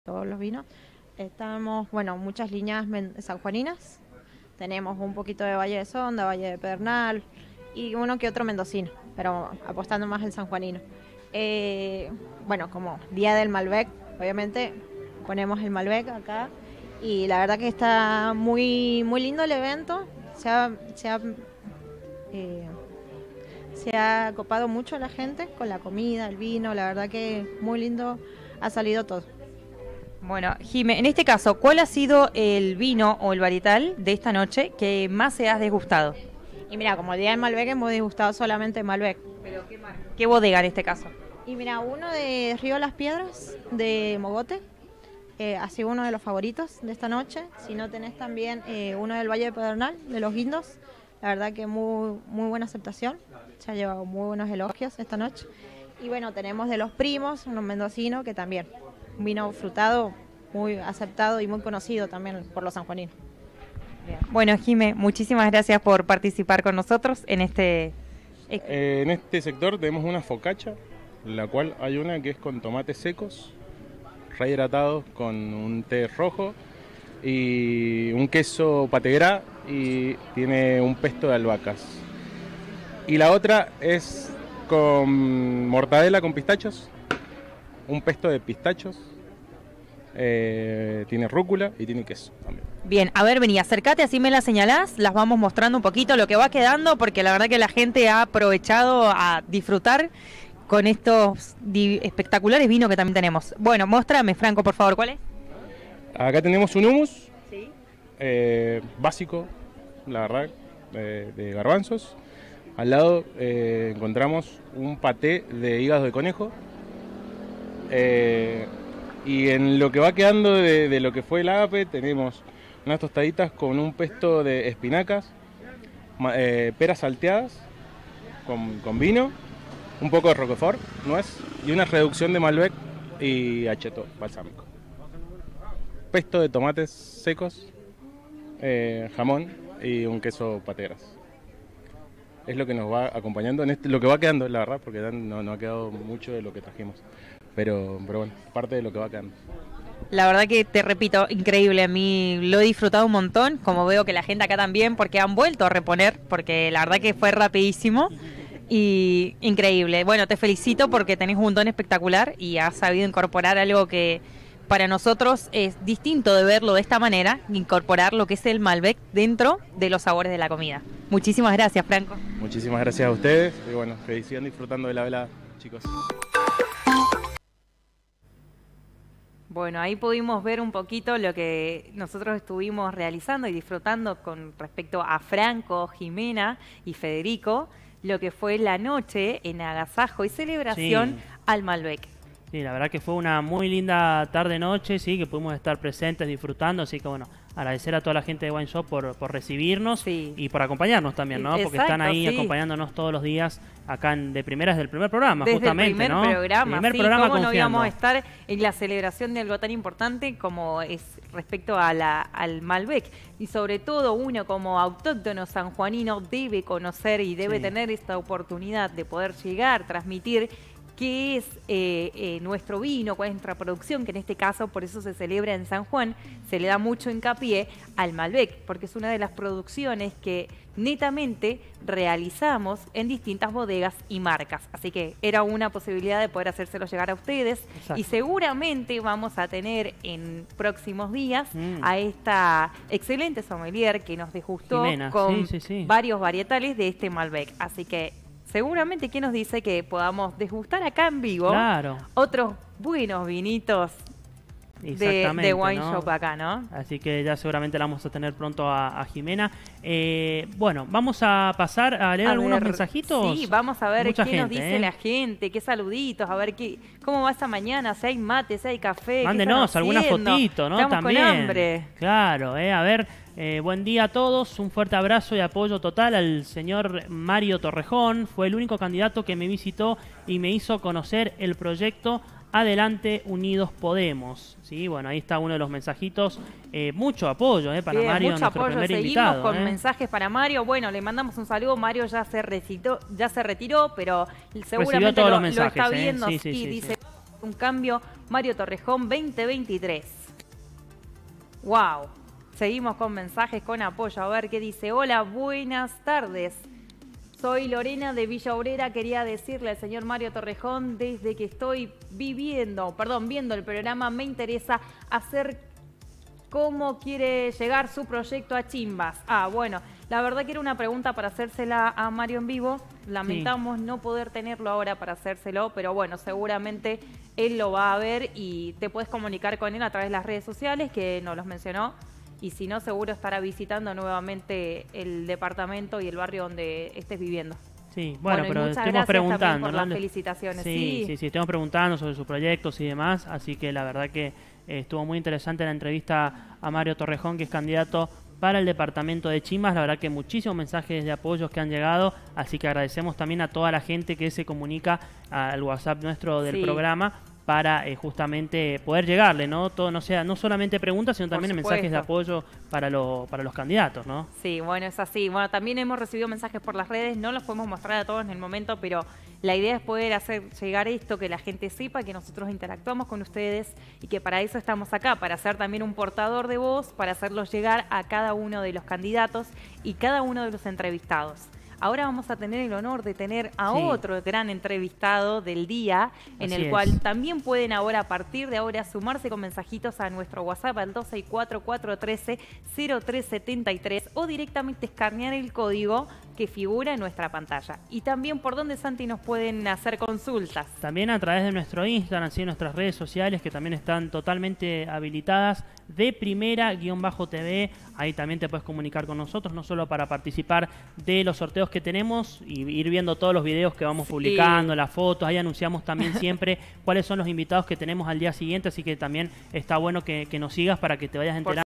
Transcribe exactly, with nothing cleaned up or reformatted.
todos los vinos. Estamos, bueno, muchas líneas sanjuaninas. Tenemos un poquito de Valle de Sonda, Valle de Pedernal y uno que otro mendocino, pero apostando más el sanjuanino. Eh, bueno, como Día del Malbec, obviamente ponemos el Malbec acá y la verdad que está muy, muy lindo el evento. Se ha, se ha, eh, se ha copado mucho la gente con la comida, el vino, la verdad que muy lindo ha salido todo. Bueno, Jime, en este caso, ¿cuál ha sido el vino o el varietal de esta noche que más se has degustado? Y mira, como el día del Malbec hemos degustado solamente Malbec. ¿Pero qué marca? ¿Qué bodega en este caso? Y mira, uno de Río Las Piedras, de Mogote, eh, ha sido uno de los favoritos de esta noche. Si no tenés también eh, uno del Valle de Pedernal, de Los Guindos, la verdad que muy, muy buena aceptación. Se ha llevado muy buenos elogios esta noche. Y bueno, tenemos de Los Primos, unos mendocinos que también, un vino frutado muy aceptado y muy conocido también por los sanjuaninos. Bien. Bueno, Jime, muchísimas gracias por participar con nosotros en este... Eh, en este sector tenemos una focaccia, la cual hay una que es con tomates secos, rehidratados con un té rojo y un queso pategrá y tiene un pesto de albahacas. Y la otra es con mortadela con pistachos, un pesto de pistachos, eh, tiene rúcula y tiene queso también. Bien, a ver, vení, acércate, así me las señalás, las vamos mostrando un poquito lo que va quedando, porque la verdad que la gente ha aprovechado a disfrutar con estos espectaculares vinos que también tenemos. Bueno, muéstrame, Franco, por favor, ¿cuál es? Acá tenemos un hummus, ¿Sí? eh, básico, la verdad, eh, de garbanzos. Al lado eh, encontramos un paté de hígado de conejo. Eh, y en lo que va quedando de, de lo que fue el ágape tenemos unas tostaditas con un pesto de espinacas, eh, peras salteadas con, con vino, un poco de roquefort, nuez y una reducción de Malbec y acheto balsámico. Pesto de tomates secos, eh, jamón y un queso pateras. Es lo que nos va acompañando, en este, lo que va quedando, la verdad, porque no, no ha quedado mucho de lo que trajimos. Pero, pero bueno, parte de lo que va quedando. La verdad que te repito, increíble, a mí lo he disfrutado un montón, como veo que la gente acá también, porque han vuelto a reponer, porque la verdad que fue rapidísimo y increíble. Bueno, te felicito porque tenés un don espectacular y has sabido incorporar algo que para nosotros es distinto de verlo de esta manera, incorporar lo que es el Malbec dentro de los sabores de la comida. Muchísimas gracias, Franco. Muchísimas gracias a ustedes y bueno, que sigan disfrutando de la velada, chicos. Bueno, ahí pudimos ver un poquito lo que nosotros estuvimos realizando y disfrutando con respecto a Franco, Jimena y Federico, lo que fue la noche en agasajo y celebración Sí. al Malbec. Sí, la verdad que fue una muy linda tarde-noche, sí, que pudimos estar presentes disfrutando, así que bueno, agradecer a toda la gente de Wine Shop por, por recibirnos Sí. y por acompañarnos también, ¿no? Porque Exacto, están ahí sí. acompañándonos todos los días acá en, de primeras del primer programa, Desde justamente, el primer ¿no? programa, primer sí, programa cómo no confiando. íbamos a estar en la celebración de algo tan importante como es respecto a la, al Malbec. Y sobre todo uno como autóctono sanjuanino debe conocer y debe Sí. tener esta oportunidad de poder llegar, transmitir qué es eh, eh, nuestro vino, cuál es nuestra producción, que en este caso por eso se celebra en San Juan, se le da mucho hincapié al Malbec, porque es una de las producciones que netamente realizamos en distintas bodegas y marcas. Así que era una posibilidad de poder hacérselo llegar a ustedes. Exacto. Y seguramente vamos a tener en próximos días Mm. a esta excelente sommelier que nos degustó Jimena, con sí, sí, sí. varios varietales de este Malbec. Así que seguramente, ¿quién nos dice que podamos degustar acá en vivo Claro. otros buenos vinitos de, Exactamente, de Wine ¿no? Shop acá, ¿no? Así que ya seguramente la vamos a tener pronto a, a Jimena. Eh, bueno, vamos a pasar a leer A algunos ver, mensajitos. Sí, vamos a ver Mucha qué nos gente, dice ¿eh? la gente, qué saluditos, a ver qué, cómo va esta mañana, si hay mate, si hay café. qué Mándenos están alguna haciendo. fotito, ¿no? Estamos También. con hambre. Claro, eh, a ver, eh, buen día a todos, un fuerte abrazo y apoyo total al señor Mario Torrejón. Fue el único candidato que me visitó y me hizo conocer el proyecto Adelante Unidos Podemos. Sí, bueno, ahí está uno de los mensajitos. Eh, mucho apoyo eh, para Bien, Mario, mucho nuestro apoyo. primer Seguimos invitado. con eh. mensajes para Mario. Bueno, le mandamos un saludo. Mario ya se recitó, ya se retiró, pero seguramente todos lo, los lo está mensajes, ¿eh? viendo Sí, sí, y sí, dice. sí. un cambio, Mario Torrejón veinte veintitrés. Wow. Seguimos con mensajes, con apoyo. A ver qué dice. Hola, buenas tardes. Soy Lorena de Villa Obrera. Quería decirle al señor Mario Torrejón, desde que estoy viviendo, perdón, viendo el programa, me interesa hacer cómo quiere llegar su proyecto a Chimbas. Ah, bueno, la verdad que era una pregunta para hacérsela a Mario en vivo. Lamentamos sí. no poder tenerlo ahora para hacérselo, pero bueno, seguramente él lo va a ver y te puedes comunicar con él a través de las redes sociales, que nos los mencionó. Y si no, seguro estará visitando nuevamente el departamento y el barrio donde estés viviendo. Sí, bueno, bueno pero estamos preguntando, por ¿no? las felicitaciones. Sí, sí, sí, sí, estamos preguntando sobre sus proyectos y demás, así que la verdad que eh, estuvo muy interesante la entrevista a Mario Torrejón, que es candidato para el departamento de Chimbas. La verdad que muchísimos mensajes de apoyos que han llegado, así que agradecemos también a toda la gente que se comunica al WhatsApp nuestro del sí. programa, para eh, justamente poder llegarle, ¿no? Todo, no sea, no solamente preguntas, sino también mensajes de apoyo para, lo, para los candidatos, ¿no? Sí, bueno, es así. Bueno, también hemos recibido mensajes por las redes, no los podemos mostrar a todos en el momento, pero la idea es poder hacer llegar esto, que la gente sepa que nosotros interactuamos con ustedes y que para eso estamos acá, para ser también un portador de voz, para hacerlos llegar a cada uno de los candidatos y cada uno de los entrevistados. Ahora vamos a tener el honor de tener a sí. otro gran entrevistado del día, en Así el cual es. también pueden ahora, a partir de ahora, sumarse con mensajitos a nuestro WhatsApp al dos seis cuatro, cuatro uno tres, cero tres siete tres o directamente escanear el código que figura en nuestra pantalla. Y también por donde, Santi, nos pueden hacer consultas. También a través de nuestro Instagram, ¿sí? Nuestras redes sociales, que también están totalmente habilitadas, de primera guión bajo T V. Ahí también te puedes comunicar con nosotros, no solo para participar de los sorteos que tenemos y ir viendo todos los videos que vamos sí. publicando, las fotos. Ahí anunciamos también siempre cuáles son los invitados que tenemos al día siguiente, así que también está bueno que, que nos sigas para que te vayas enterando.